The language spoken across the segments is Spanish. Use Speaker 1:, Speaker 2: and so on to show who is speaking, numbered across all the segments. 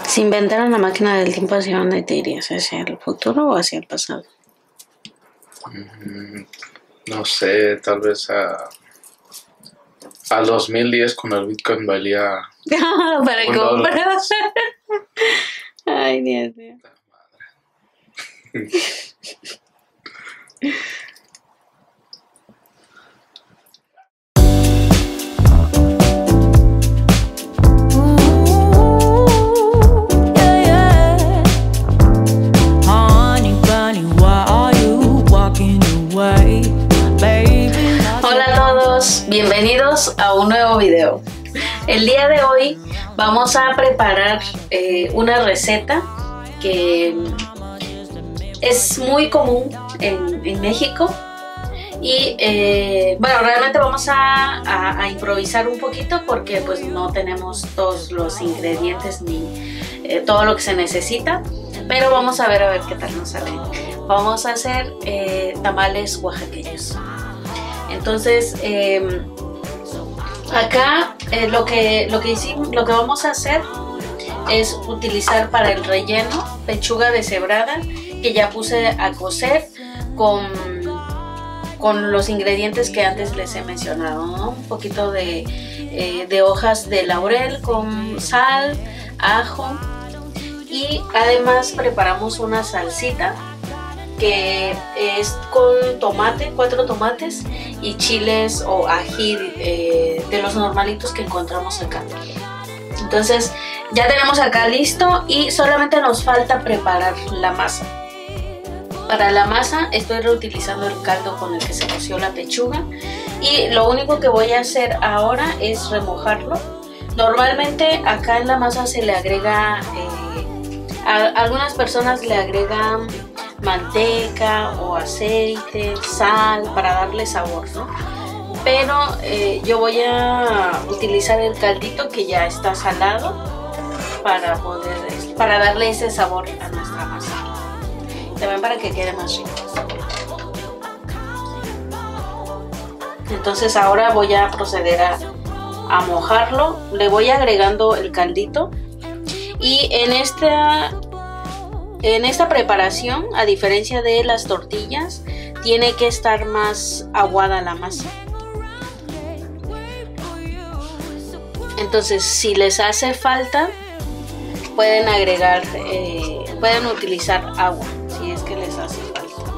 Speaker 1: Si inventaran la máquina del tiempo, ¿hacia dónde te irías? ¿Hacia el futuro o hacia el pasado?
Speaker 2: No sé, tal vez al 2010 cuando el Bitcoin valía
Speaker 1: Para
Speaker 2: $1.
Speaker 1: comprar. Ay, Dios mío. Hola a todos, bienvenidos a un nuevo video. El día de hoy vamos a preparar una receta que es muy común en México y bueno, realmente vamos a improvisar un poquito porque pues no tenemos todos los ingredientes ni todo lo que se necesita, pero vamos a ver qué tal nos sale. Vamos a hacer tamales oaxaqueños. Entonces acá lo que vamos a hacer es utilizar para el relleno pechuga deshebrada que ya puse a cocer con los ingredientes que antes les he mencionado, ¿no? Un poquito de hojas de laurel con sal, ajo, y además preparamos una salsita que es con tomate, 4 tomates y chiles o ají de los normalitos que encontramos acá. Entonces ya tenemos acá listo y solamente nos falta preparar la masa. Para la masa estoy reutilizando el caldo con el que se coció la pechuga y lo único que voy a hacer ahora es remojarlo. Normalmente acá en la masa se le agrega, algunas personas le agregan manteca o aceite, sal para darle sabor, ¿no? Pero yo voy a utilizar el caldito que ya está salado para darle ese sabor a nuestra masa. También para que quede más rico. Entonces ahora voy a proceder a mojarlo. Le voy agregando el caldito y en esta preparación, a diferencia de las tortillas, tiene que estar más aguada la masa. Entonces, si les hace falta, pueden agregar, pueden utilizar agua, si es que les hace falta.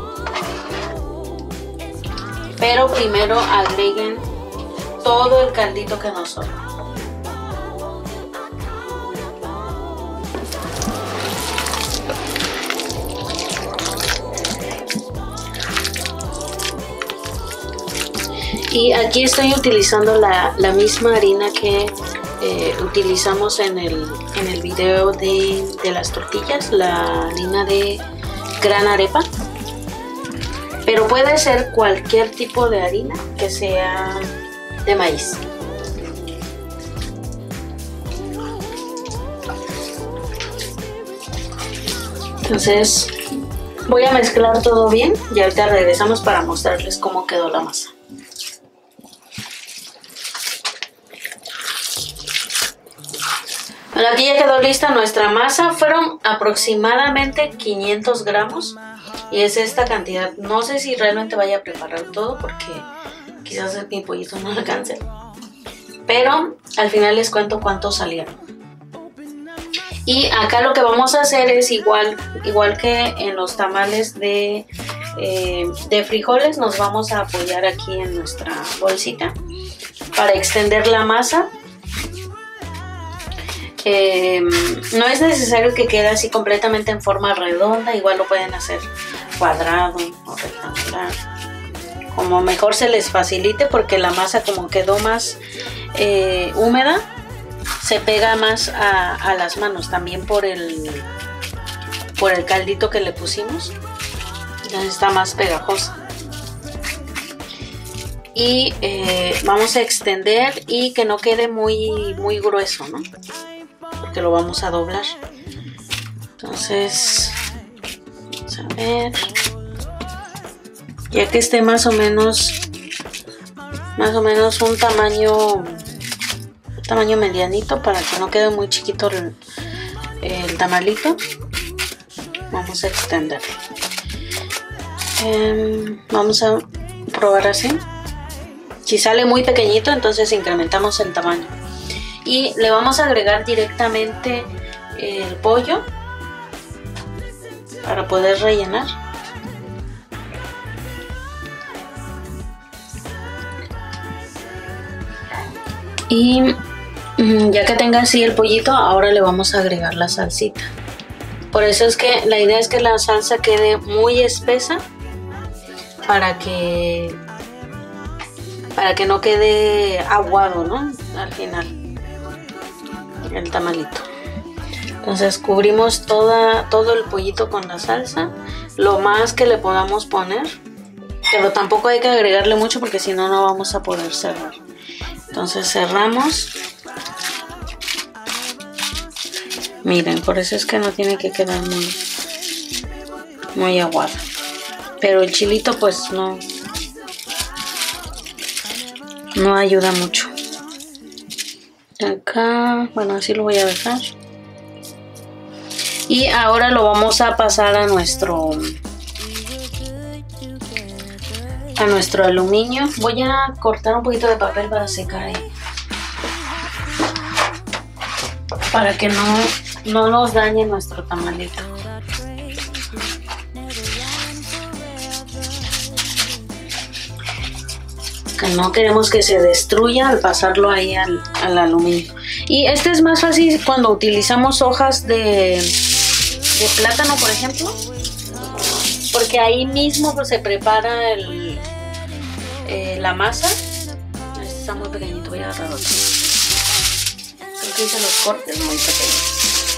Speaker 1: Pero primero agreguen todo el caldito que nos sobra. Y aquí estoy utilizando la misma harina que utilizamos en el video de las tortillas, la harina de gran arepa. Pero puede ser cualquier tipo de harina que sea de maíz. Entonces voy a mezclar todo bien y ahorita regresamos para mostrarles cómo quedó la masa. Bueno, aquí ya quedó lista nuestra masa. Fueron aproximadamente 500 gramos y es esta cantidad. No sé si realmente vaya a preparar todo porque quizás mi pollito no alcance, pero al final les cuento cuántos salieron. Y acá lo que vamos a hacer es igual que en los tamales de frijoles. Nos vamos a apoyar aquí en nuestra bolsita para extender la masa. No es necesario que quede así completamente en forma redonda, igual lo pueden hacer cuadrado o rectangular, como mejor se les facilite, porque la masa como quedó más húmeda, se pega más a las manos, también por el caldito que le pusimos, entonces está más pegajosa. Y vamos a extender y que no quede muy grueso, ¿no? Porque lo vamos a doblar. Entonces, vamos a ver, ya que esté más o menos un tamaño medianito, para que no quede muy chiquito el tamalito. Vamos a extender. Vamos a probar así. Si sale muy pequeñito, entonces incrementamos el tamaño. Y le vamos a agregar directamente el pollo para poder rellenar. Y ya que tenga así el pollito, ahora le vamos a agregar la salsita. Por eso es que la idea es que la salsa quede muy espesa para que no quede aguado, ¿no? Al final el tamalito. Entonces cubrimos todo el pollito con la salsa, lo más que le podamos poner, pero tampoco hay que agregarle mucho porque si no, no vamos a poder cerrar. Entonces cerramos. Miren, por eso es que no tiene que quedar muy aguado. Pero el chilito pues no ayuda mucho. Acá, bueno, así lo voy a dejar. Y ahora lo vamos a pasar a nuestro aluminio. Voy a cortar un poquito de papel para secar ahí, para que no nos dañe nuestro tamalito. Que no queremos que se destruya al pasarlo ahí al aluminio. Y este es más fácil cuando utilizamos hojas de plátano, por ejemplo, porque ahí mismo pues, se prepara la masa. Este está muy pequeñito, voy a agarrar otro. Creo que hice los cortes muy pequeños.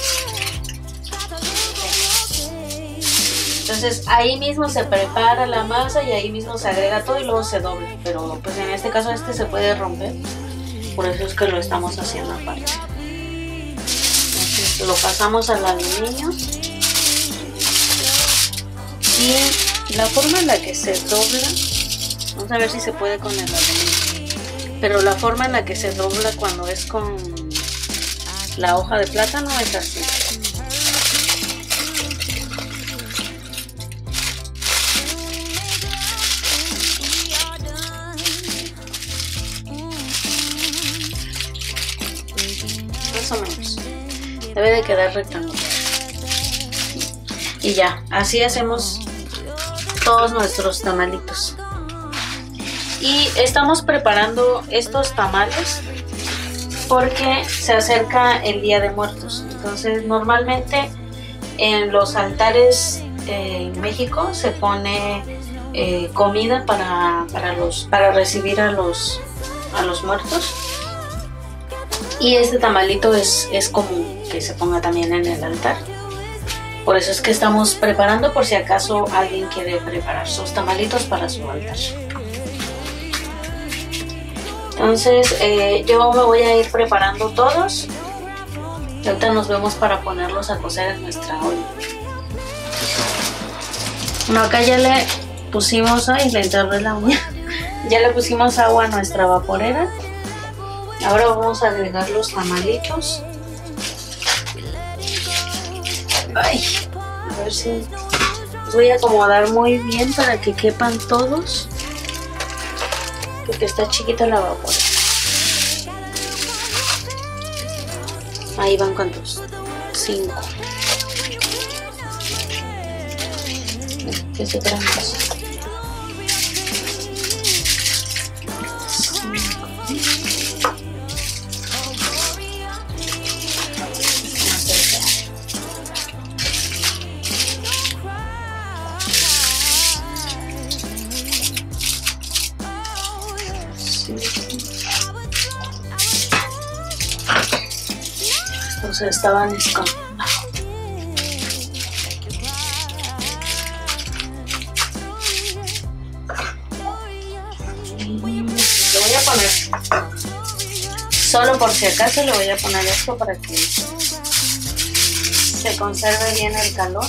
Speaker 1: Entonces ahí mismo se prepara la masa y ahí mismo se agrega todo y luego se dobla. Pero pues en este caso este se puede romper. Por eso es que lo estamos haciendo aparte. Entonces lo pasamos al aluminio. Y la forma en la que se dobla, vamos a ver si se puede con el aluminio. Pero la forma en la que se dobla cuando es con la hoja de plátano es así. Más o menos. Debe de quedar rectangular. Y ya, así hacemos todos nuestros tamalitos. Y estamos preparando estos tamales porque se acerca el Día de Muertos. Entonces normalmente en los altares en México se pone comida para recibir a los muertos. Y este tamalito es común que se ponga también en el altar. Por eso es que estamos preparando por si acaso alguien quiere preparar sus tamalitos para su altar. Entonces yo me voy a ir preparando todos. Y ahorita nos vemos para ponerlos a cocer en nuestra olla. Bueno, acá ya le pusimos, ay, le enterré la uña. Ya le pusimos agua a nuestra vaporera. Ahora vamos a agregar los tamalitos. Ay, a ver si los voy a acomodar muy bien para que quepan todos, porque está chiquita la vapora. Ahí van, ¿cuántos? 5. ¿Qué se traen? Entonces estaban escondiendo. Le voy a poner, solo por si acaso le voy a poner esto para que se conserve bien el calor.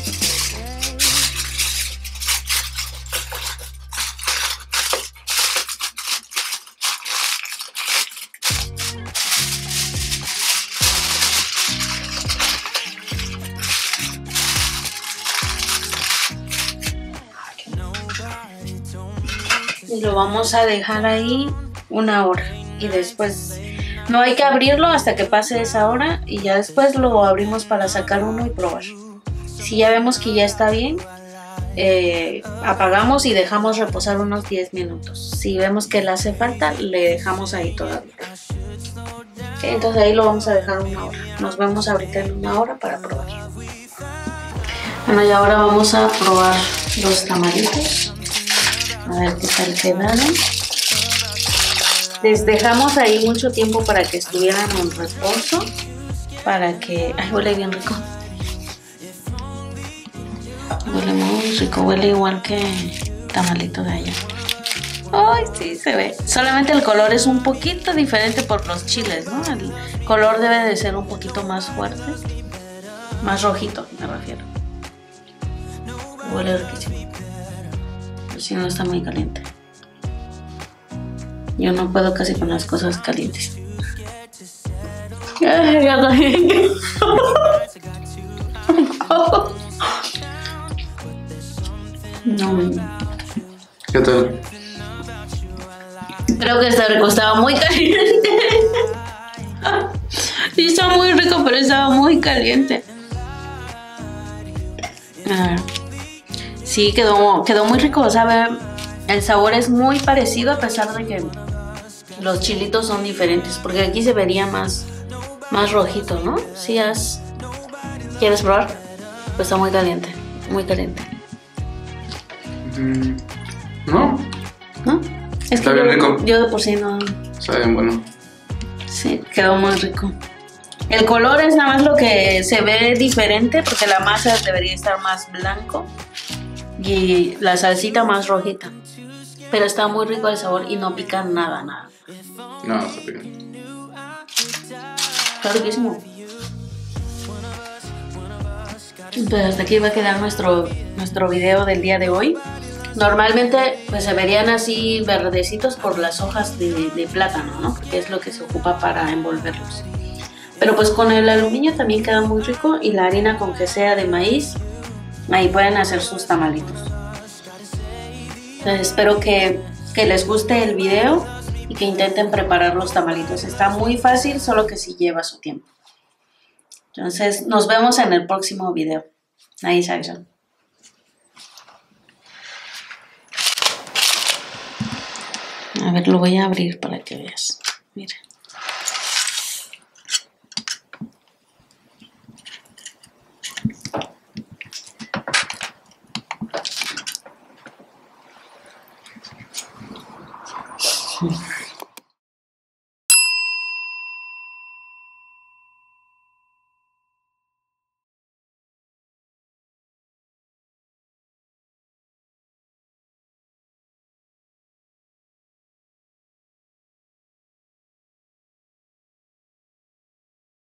Speaker 1: y lo vamos a dejar ahí 1 hora. Y después no hay que abrirlo hasta que pase esa hora y ya después lo abrimos para sacar uno y probar. Si ya vemos que ya está bien, apagamos y dejamos reposar unos 10 minutos. Si vemos que le hace falta, le dejamos ahí todavía. Entonces ahí lo vamos a dejar 1 hora. Nos vemos ahorita en 1 hora para probar. Bueno, y ahora vamos a probar los tamalitos. A ver qué tal quedaron. Les dejamos ahí mucho tiempo para que estuvieran en reposo. Para que... Ay, huele bien rico. Huele muy rico. Huele igual que tamalito de allá. Ay, sí, se ve. Solamente el color es un poquito diferente por los chiles, ¿no? El color debe de ser un poquito más fuerte. Más rojito, me refiero. Huele riquísimo. Pero si no está muy caliente. Yo no puedo casi con las cosas calientes. Ay, ya también. No.
Speaker 2: ¿Qué tal?
Speaker 1: Creo que está rico, estaba muy caliente. Sí, está muy rico, pero estaba muy caliente. Sí, quedó muy rico, ¿sabe? El sabor es muy parecido a pesar de que los chilitos son diferentes, porque aquí se vería más rojito, ¿no? Si ¿Quieres probar? Pues está muy caliente, muy caliente.
Speaker 2: ¿No?
Speaker 1: ¿No? Es
Speaker 2: está
Speaker 1: que
Speaker 2: bien rico.
Speaker 1: Yo de por sí no...
Speaker 2: Está bien bueno.
Speaker 1: Sí, quedó muy rico. El color es nada más lo que se ve diferente, porque la masa debería estar más blanco y la salsita más rojita. Pero está muy rico el sabor y no pica nada.
Speaker 2: No, está picante.
Speaker 1: Está riquísimo. Entonces hasta aquí va a quedar nuestro video del día de hoy. Normalmente pues se verían así verdecitos por las hojas de plátano, ¿no? Porque es lo que se ocupa para envolverlos. Pero pues con el aluminio también queda muy rico, y la harina con que sea de maíz, ahí pueden hacer sus tamalitos. Entonces espero que les guste el video y que intenten preparar los tamalitos. Está muy fácil, solo que sí lleva su tiempo. Entonces nos vemos en el próximo video. Ahí salgan. A ver, lo voy a abrir para que veas. Mira.